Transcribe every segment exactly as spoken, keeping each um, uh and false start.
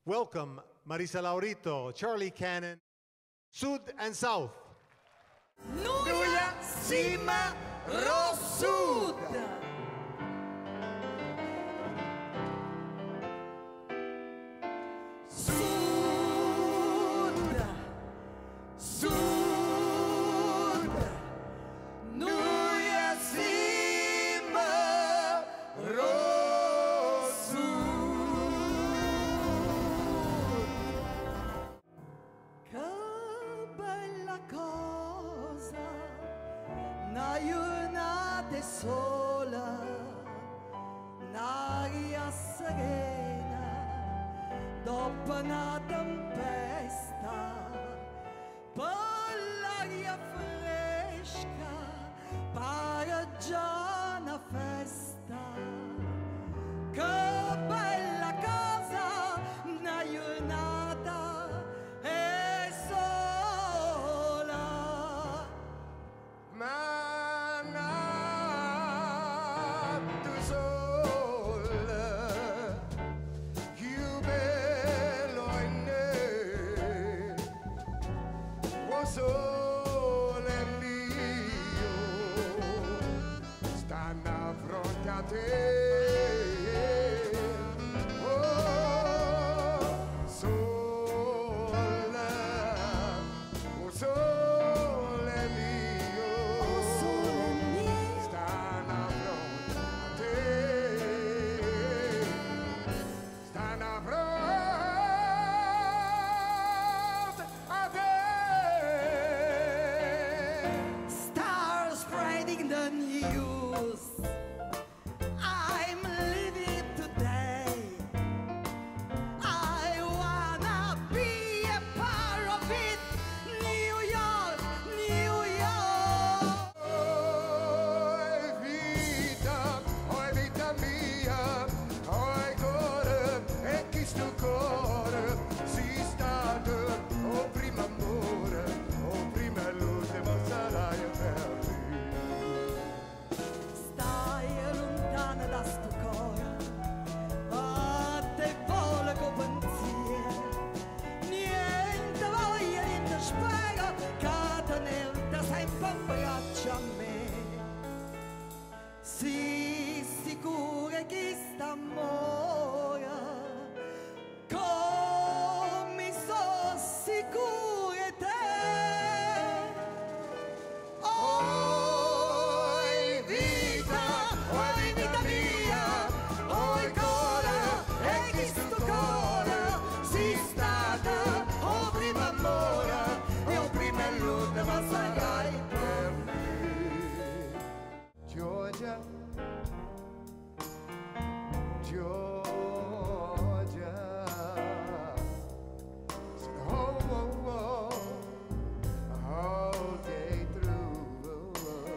Welcome Marisa Laurito, Charlie Cannon, Sud and South. Nuja Sima Rosud. Sud, Sud, Nuja Sima Rosud. Che bella cosa, una giornata sola, un'aria serena, dopo una tempesta, per l'aria fresca, pare già una festa. Che bella cosa, una giornata è sola. Ma nato sola, più bello in me, oh sole mio, stanno a fronte a te. Oh, sole, oh sole mio, stanno a fronte a te, stanno a fronte a te. Stars spreading the news. I'm living today. I wanna be a part of it. New York, New York. Oh, vita, oh vita mia, oh cuore, e chi sto cuore, si stato, oh primo amore, oh prima l'ultimo sarai per me. Stai lontana da sto cuore, a te vola con pensiero, niente voglia, niente spero, che tenerti sempre in braccio a me. Sii sicura che st'amore, come so sicura te. Oh, vita, oh vita mia, oh cuore, e chi sto cuore, si stata, oh prima amore, e oh prima e l'ultima sarai per me. Georgia, Georgia, said, oh, oh, oh, all day through,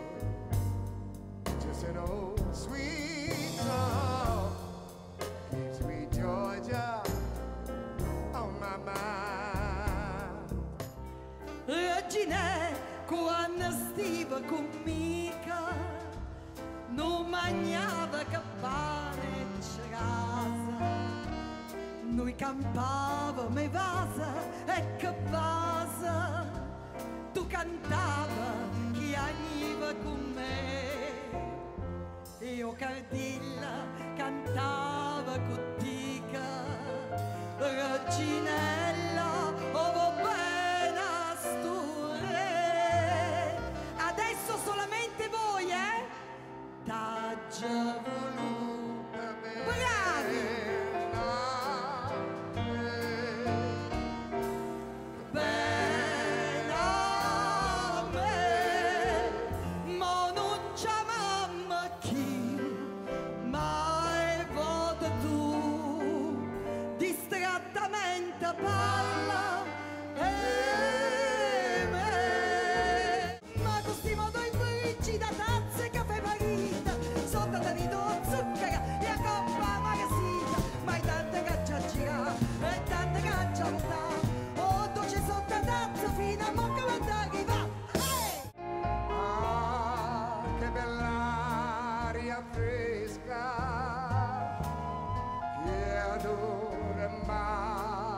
just an old sweet song keeps me Georgia on my mind. Regine, quando stiva con mica, non mangiava che pane in casa. Noi campavamo e vasa e che vasa, tu cantava chi veniva con me. Io cardilla cantava con tica, reginella, oh va bene a sto re. Adesso solamente voi, eh? T'ha già voluta bene. Bravi! Bene a me, ma non c'è mamma chi, mai vota tu, distrattamente parla e me. Ma questi modo in bricci da tazze, caffè marita, sotto da di zucchero e a coppa magazzina, ma è tante caccia a girare e tante caccia a voltare. Oh, dolce sotto tazza fino a mo' che vado a arrivare. Hey! Ah, che bell'aria fresca che adora il mare.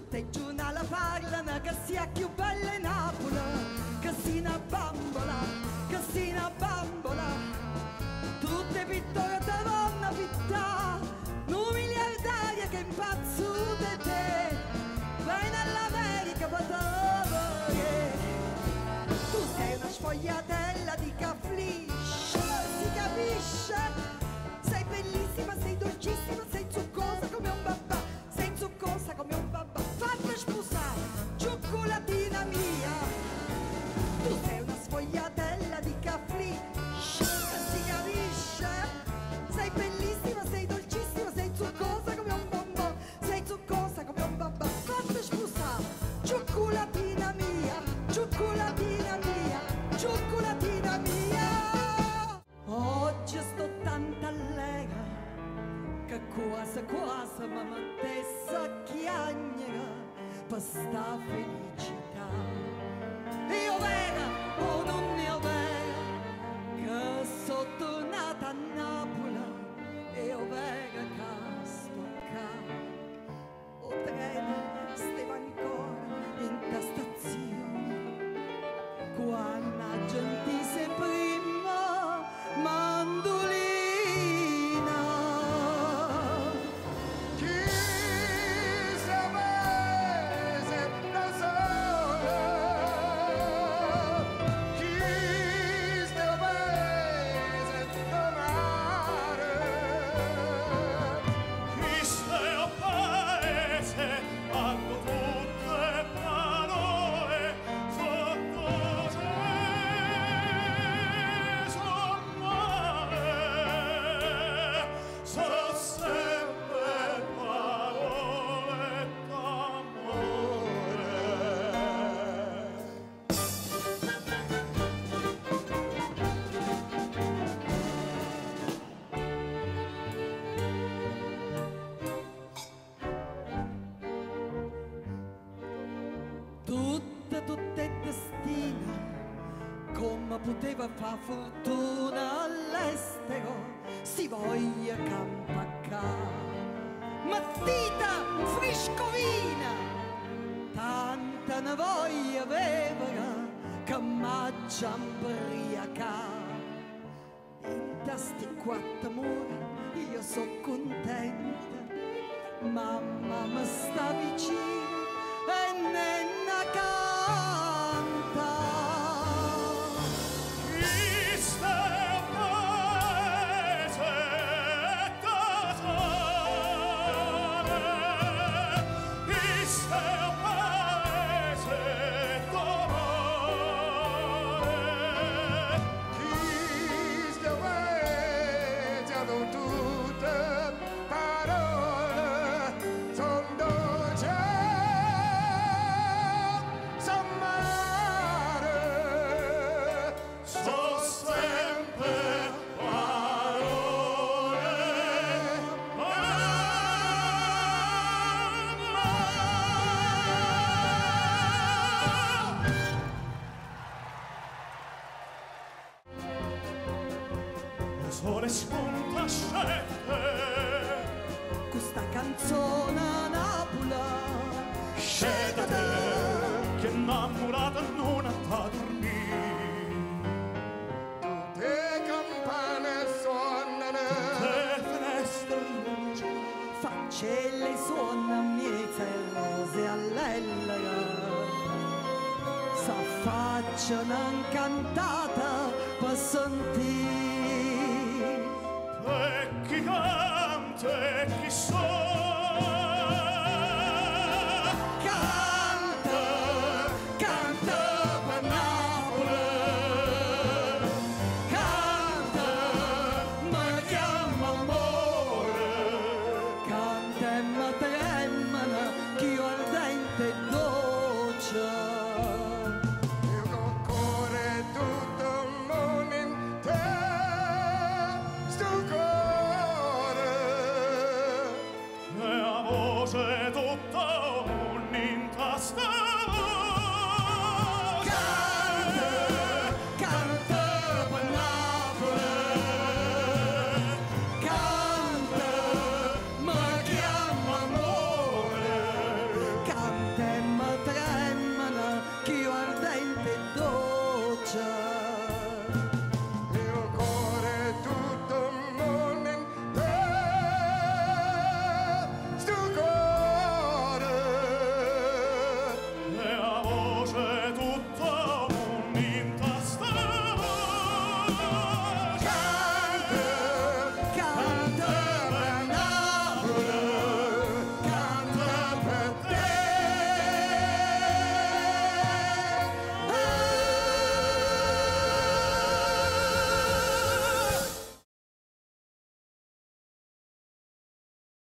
tutti i giornali parlano che sia più bella Napoli, che sia una bambola, che sia una bambola. Tutte pitture te vanno a pittare, un miliardario che impazzo di te, vai nell'America per te. Tu sei una sfogliatella di cafflisce, si capisce? Sei bellissima, sei dolcissima, sei zuccosa come un babà, sei zuccosa come un babà. Fatti sposare, cioccolatina mia. Tu sei una sfogliatella di cafflisce, si capisce? Sei bellissima, sei dolcissima, sei zuccosa come un bombò, sei zuccosa come un babà. Fatti sposare, cioccolatina mia, cioccolatina mia, cioccolatina mia. Oggi sto tanto allegra che quasi quasi mi mettesse a chiagnere per sta felicità. Io vera o non io vera che sono tornata a Napoli, io vera che sto qua. O treno stava ancora in ta stazione quando la gente si prima mandolina. Chi sapesse da sola, chi sapesse da mare, Queste paese hanno tutte parole sotto Gesù mare, sono sempre parole d'amore. Tutte, tutte è destino, come poteva far fortuna all'estero, si voglia campaccare. Mattita friscovina, tanta ne voglia vevera che m'aggia imbriacare. In tasti quattro mura io so contenta, mamma mi sta vicino e nenna canta. Queste paese d'amore, queste paese d'amore. chi sapesse hanno tutte parole, son dolce, son mare, Sono sempre parole d'amore. Il sole spunta scende, Questa canzone a Napoli scendete, che innamorata non ha da dormire. le campane suonano, Le finestre lucciano, faccelle suona miezza e rose all'ellera, s'affacciano incantata per sentire